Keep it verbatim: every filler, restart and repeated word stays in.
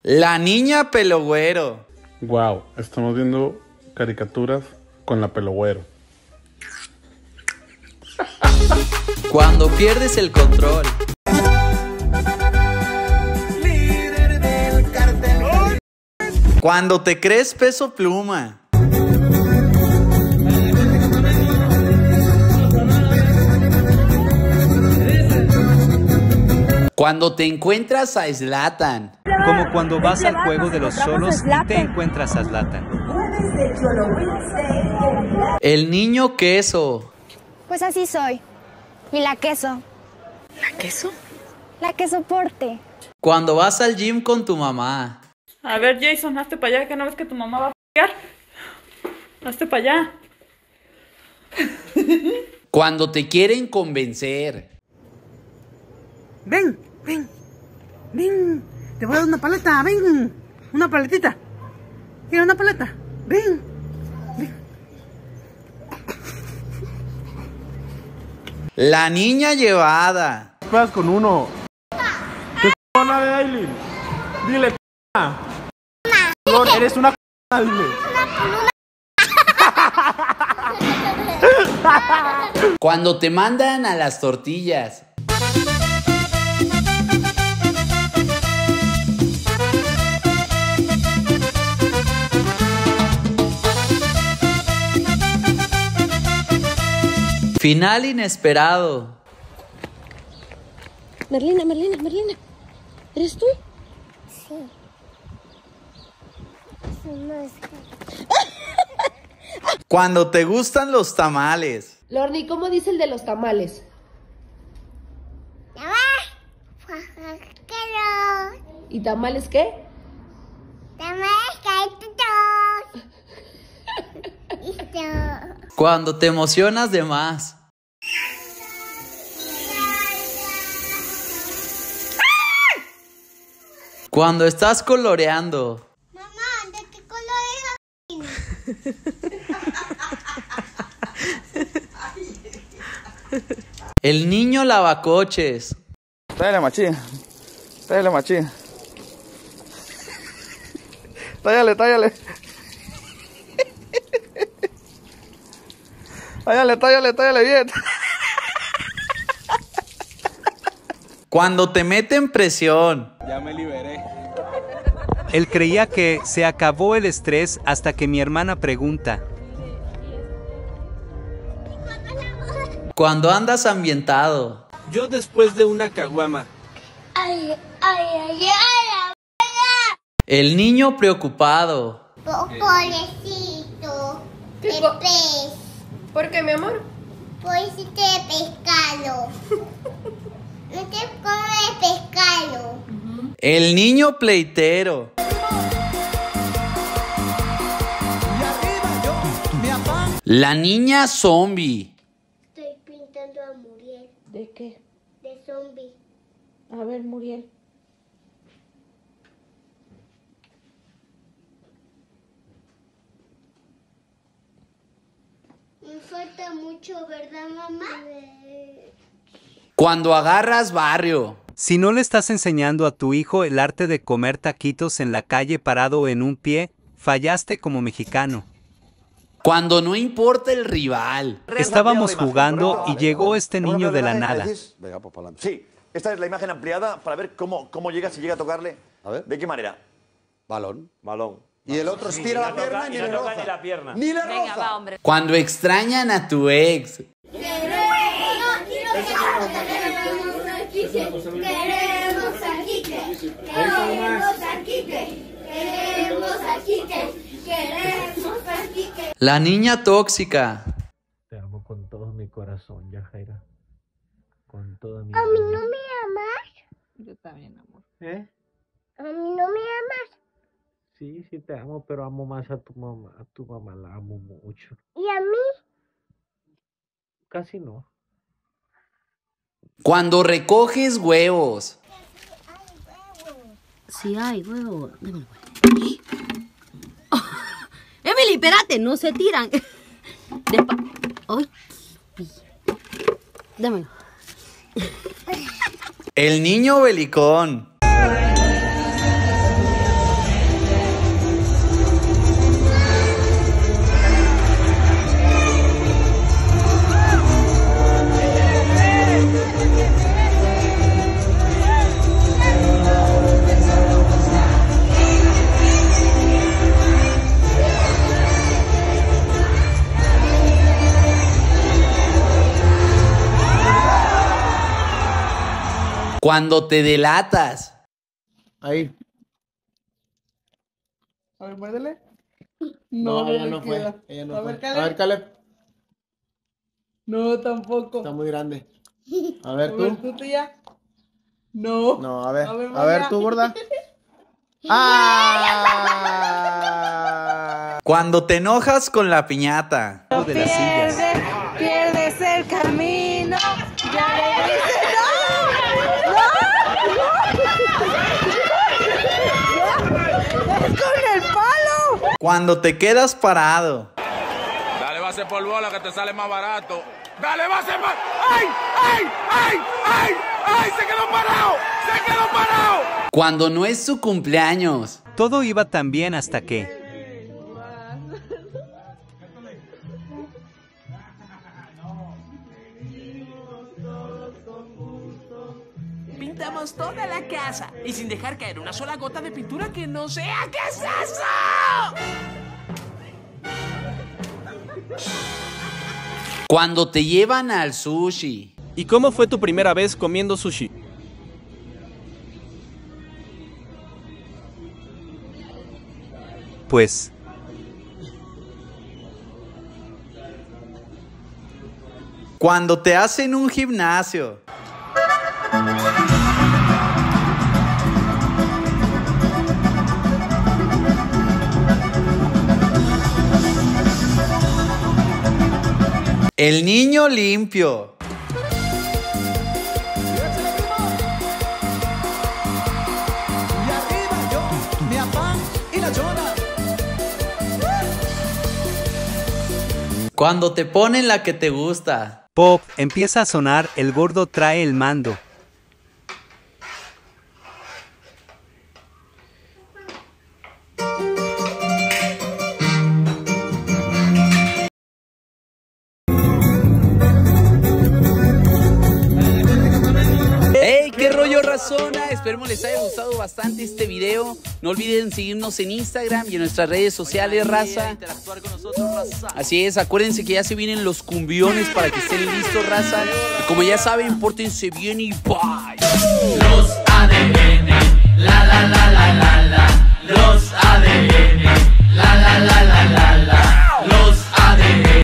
La niña pelo güero. Wow, estamos viendo caricaturas con la pelo güero. Cuando pierdes el control. Líder del cartel. Cuando te crees Peso Pluma. Cuando te encuentras a Zlatan. Como cuando vas al juego de los solos y te encuentras a Zlatan. El niño queso. Pues así soy. Y la queso. ¿La queso? La que soporte. Cuando vas al gym con tu mamá. A ver, Jason, hazte para allá, que no ves que tu mamá va a pegar. Hazte para allá. Cuando te quieren convencer. Ven, ven, ven. Te voy a dar una paleta, ven. Una paletita. ¿Quieres una paleta? Ven, ven. La niña llevada. Juegas con uno. ¿Qué c***na de Aileen? Dile c***na. No, eres una c***na, dile. Cuando te mandan a las tortillas. Final inesperado. Merlina, Merlina, Merlina. ¿Eres tú? Sí. No es que... Cuando te gustan los tamales. Lordi, ¿cómo dice el de los tamales? ¿Y tamales qué? Tamales caídos. Cuando te emocionas de más. Cuando estás coloreando. Mamá, ¿de qué color es la... El niño lavacoches. Tállale, machín. Tállale, machín. Tállale, tállale. Tállale, tállale, tállale bien. Cuando te meten presión. Ya me liberé. Él creía que se acabó el estrés hasta que mi hermana pregunta. Cuando andas ambientado. Yo después de una caguama. Ay, ay, ay, ay, El niño preocupado. pobrecito. ¿Qué El co- pez. ¿Por qué, mi amor? Pobrecito de pescado. No te comes pescado. El niño pleitero. La niña zombie. Estoy pintando a Muriel. ¿De qué? De zombie. A ver, Muriel. Me falta mucho, ¿verdad, mamá? Cuando agarras barrio. Si no le estás enseñando a tu hijo el arte de comer taquitos en la calle parado en un pie, fallaste como mexicano. Cuando no importa el rival. Estábamos jugando y llegó este niño de la nada. Venga, pues para adelante. Sí, esta es la imagen ampliada para ver cómo, cómo llega, si llega a tocarle. A ver. ¿De qué manera? Balón. Balón. Y el otro estira la pierna y ni le roza. Ni la pierna. Ni le roza. Cuando extrañan a tu ex. Queremos a Quique, queremos a Quique, queremos a Quique, queremos a Quique. La niña tóxica. Te amo con todo mi corazón, Yajaira. Con toda mi ¿A mí no me amas? Yo también, amor. ¿Eh? ¿A mí no me amas? Sí, sí te amo, pero amo más a tu mamá. A tu mamá la amo mucho. ¿Y a mí? Casi no. Cuando recoges huevos. Sí hay, huevo. Démelo. Emily, espérate, no se tiran. Despa Ay. Démelo. El niño belicón. Cuando te delatas. Ahí. A ver, muérdele. No, No, ella no no le fue. queda. Ella no A fue. ver, Caleb. A ver, Caleb. No, tampoco. Está muy grande. A ver, A ver, tú. tú, tía. No. No, a ver. A ver, A ver, María. tú, gorda. ¡Ah! Cuando te enojas con la piñata. De las sillas. Pierdes el camino. Ya le dices no. ¡Es con el palo! Cuando te quedas parado. Dale base por bola que te sale más barato. Dale base más. ¡Ay! ¡Ay! ¡Ay! ¡Ay! ¡Ay! ¡Se quedó parado! ¡Se quedó parado! Cuando no es su cumpleaños. Todo iba tan bien hasta que... Pintamos toda la casa y sin dejar caer una sola gota de pintura que no sea. ¿Qué es eso? Cuando te llevan al sushi. ¿Y cómo fue tu primera vez comiendo sushi? Pues... Cuando te hacen un gimnasio. El niño limpio. Y arriba yo, mi afán y la llora. Cuando te ponen la que te gusta. Pop, empieza a sonar, el gordo trae el mando. ¡Hey! ¡Qué rollo, razona! Esperemos les haya gustado bastante este video. No olviden seguirnos en Instagram y en nuestras redes sociales, raza. Interactuar con nosotros, raza. Así es, acuérdense que ya se vienen los cumbiones para que estén listos, raza. Y como ya saben, pórtense bien y bye.